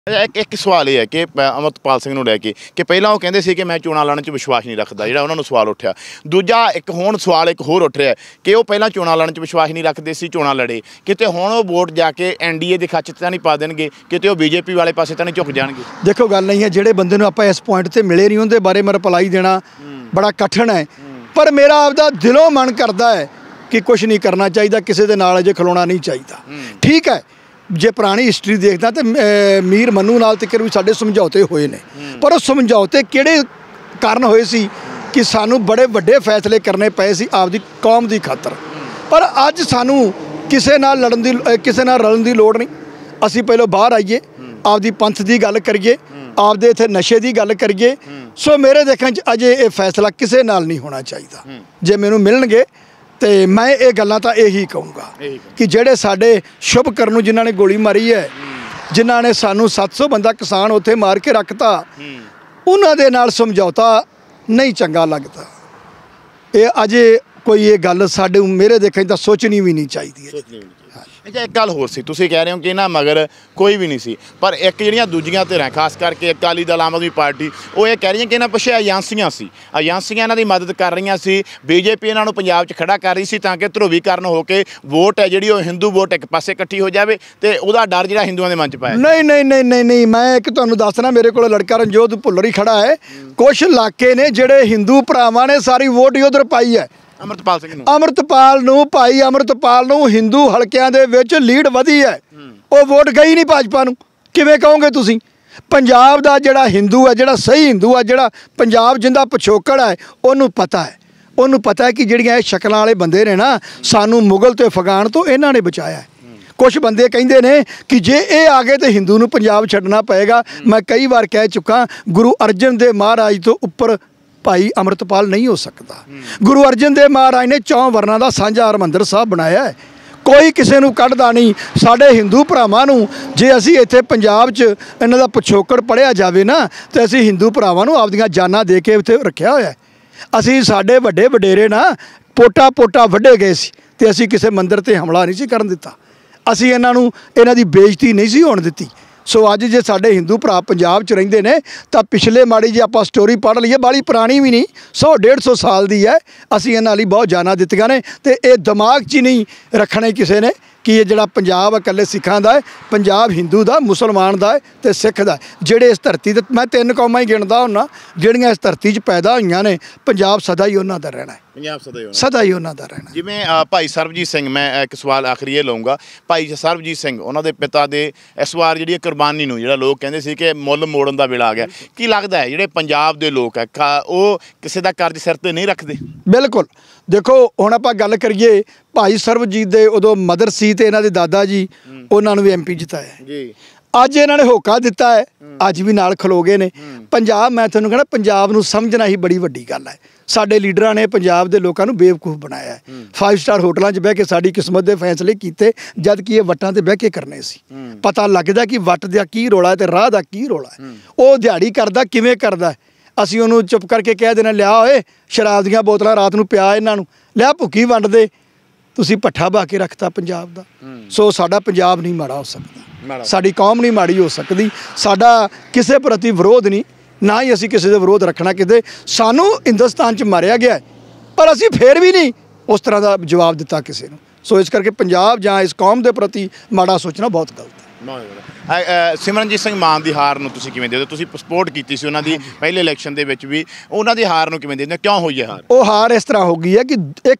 एक सवाल यह है कि अमृतपाल सिंह नूं लैके कि पहला वो कहते सी कि मैं चोणां लड़न च विश्वास नहीं रखता, जिहड़ा उन्होंने सवाल उठा। दूजा एक हुण सवाल एक होर उठ रहा है कि वो पहला चोणां लड़न च विश्वास नहीं रखते सी, चोणां लड़े, किते हुण वो वोट जाके NDA के खच तो नहीं पा देणगे, किते वो BJP वाले पासे तो नहीं झुक जाणगे। देखो गल नहीं है, जिहड़े बंदे नूं आपां इस पॉइंट ते मिले नहीं उहदे बारे मैं रिप्लाई देना बड़ा कठिन है, पर मेरा आपदा दिलों मन करता है कि कुछ नहीं करना चाहिए, किसी दे नाल अजे खलोना नहीं चाहिए। ठीक है, जे पुरानी हिस्टरी देखदा तो मीर मन्नू नाल तक भी साडे समझौते होए ने, पर वो समझौते किहड़े कारण होए सी कि सानू बड़े वड्डे फैसले करने पए सी आपदी कौम दी खातर। पर अज सानू किसे नाल लड़न दी किसे नाल रलन दी लोड़ नहीं। असीं पहलों बाहर आइए, आपदी पंथ दी गल करिए, आपदे इत्थे नशे दी गल करिए। सो मेरे देखण च अजे ये फैसला किसे नाल नहीं होना चाहिए। जे मैनू मिलणगे तो मैं ये गल्लां तां यही कहूँगा कि जेड़े साडे शुभ करनू जिन्हां ने गोली मारी है, जिन्हां ने सानू 700 बंदा किसान उत्थे मार के रखता, उन्हां दे नाल समझौता नहीं चंगा लगता। ये अजे कोई ये गल साडे मेरे देखण तां सोचनी भी नहीं चाहिए। अच्छा, एक गल होर सी, तुसीं कह रहे हो कि इन्हां मगर कोई भी नहीं सी, पर एक जिहड़ियां दूजियां धिरां खास करके अकाली दल आम आदमी पार्टी वो ये कह रही कि इन्हां पिछे एजेंसियां सी, एजेंसियां इन्हां दी मदद कर रही सी। BJP इन्हां नूं पंजाब च खड़ा कर रही सी तां कि ध्रुवीकरण हो के वोट है जिहड़ी वो हिंदू वोट एक पासे इकट्ठी हो जाए ते उहदा डर जिहड़ा हिंदुआं दे मन च पाया। नहीं नहीं नहीं नहीं नहीं, मैं एक तुहानूं दसना, मेरे कोल लड़का रणजोत भुल्लर ही खड़ा है। कुछ इलाके ने जिहड़े हिंदू भरावां ने सारी वोट ही उधर पाई है। अमृतपाल सिंह भाई अमृतपाल नूं हिंदू हलकिਆਂ ਦੇ ਵਿੱਚ लीड वधी है, वो वोट गई नहीं भाजपा नूं। किवें कहोगे तुसीं? पंजाब दा जिहड़ा हिंदू है, जिहड़ा सही हिंदू है, जिहड़ा पंजाब जिंदा पिछोकड़ है, उन्होंने पता है कि जिहड़ियां ये शक्लां वाले बंदे ने ना, सानू मुगल तो अफगान तो इन्हां ने बचाया है। कुछ बंदे कहते हैं कि जे ये आ गए तो हिंदू नूं पंजाब छड्डना पएगा। मैं कई बार कह चुका, गुरु अर्जन देव महाराज तो उपर भाई अमृतपाल नहीं हो सकता। गुरु अर्जन देव महाराज ने 4 वर्णां दा सांझा हरमंदर साहब बनाया है, कोई किसी नूं कढ़दा नहीं। साडे हिंदू भरावां नूं जे असीं इत्थे पंजाब च इन्हां दा पिछोकड़ पढ़िया जावे ना, तो असीं हिंदू भरावां नूं आपदियां जानां दे के उत्थे रखिया होया है। असीं साडे वड्डे वडेरे ना पोटा पोटा वड्डे गए सी ते असीं किसी मंदिर ते हमला नहीं सी करन दित्ता। असीं इन्हां नूं इन्हां दी बेइज्जती नहीं सी होण दित्ती। सो अज जे साडे हिंदू भरा पंजाब च रहिंदे ने तां पिछले माड़ी जी आपां स्टोरी पढ़ लईए, बाली पुरानी भी नहीं, 100-150 साल दी है। असीं इन्हां लई बहुत जानां दित्तियां ने ते ये दिमाग च ही नहीं रखने किसी ने कि ये जिहड़ा पंजाब इकल्ले सिखां दा है, पंजाब हिंदू दा, मुसलमान दा है ते सिख दा है। जिहड़े इस धरती ते मैं 3 कौमां ही गिणदा हुन्ना जिहड़ियां इस धरती च पैदा होईयां ने, पंजाब सदा ही उन्हां दा रहना है, पंजाब सदा ही उन्हां दा रहना। जिवें भाई सरबजीत सिंह, मैं एक सवाल आखिरी ये लऊँगा, भाई सरबजीत सिंह उन्हां दे पिता दे इस वार जिहड़ी कुर्बानी नूं जिहड़ा लोग कहंदे सी कि मुੱਲ मोड़न दा वेला आ गया, की लगदा है जिहड़े पंजाब दे लोग है वो किसी दा कर्ज सिर ते नहीं रखदे? बिल्कुल। देखो हुण आपां गल करिए, भाई सरबजीत दे उदों मदर सी ते इन्हां दे दादा जी उन्हां नूं भी MP जिताया जी। अज इन्हां ने होका दिता है, अज भी नाल खलो गए ने। पंजाब, मैं तुहानूं कहना, पंजाब नूं समझना ही बड़ी वड्डी गल है। साडे लीडरां ने पंजाब दे लोकां नूं बेवकूफ बनाया है। 5 स्टार होटलों 'च बह के साडी किस्मत दे फैसले कीते, जद कि ये वट्टां ते बह के करने सी। पता लगदा कि वट दा की रौला है ते राह दा की रौला है। वो दिहाड़ी करदा किवें करदा है, असीं उहनूं चुप करके कह देना, लिया ओए शराब दीयां बोतलां रात नूं पिया इन्हां नूं, लिया भुक्खी वंड दे। तुसीं भट्ठा बहा के रखता पंजाब दा। सो साडा पंजाब नहीं माड़ा हो सकदा, साडी कौम नहीं माड़ी हो सकदी। साडा किसी प्रति विरोध नहीं, ना ही असीं किसी दे विरोध रखना। किते सानू हिंदुस्तान च मारिया गया है, पर असीं फिर भी नहीं उस तरह का जवाब दिता किसी नूं। सो इस करके पंजाब जां इस कौम के प्रति माड़ा सोचना बहुत गलत है। सिमरनजीत सिंह मान की हार नूं तुसीं किवें देखदे हो? तुसीं सपोर्ट कीती सी उन्हां दी पहले इलैक्शन दे विच भी, उन्हां दी हार नूं किवें देखदे हो? क्यों होई है हार? वो हार इस तरह हो गई है कि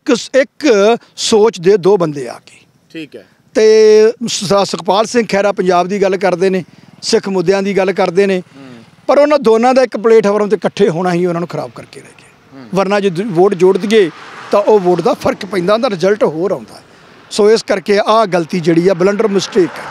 एक सोच दे 2 बंदे आ गए। ठीक है। तो सुखपाल सिंह खैरा पंजाब की गल करते हैं, सिख मुद्दों की गल करते हैं, पर उन्होंने दोनों का एक प्लेटफार्म से इकट्ठे होना ही उन्होंने खराब करके रह गया। वरना जो वोट जोड़ दिए तो वह वोट का फर्क पैंदा, रिजल्ट होर आउंदा। सो इस करके आ गलती जिहड़ी है, ब्लंडर मिसटेक है।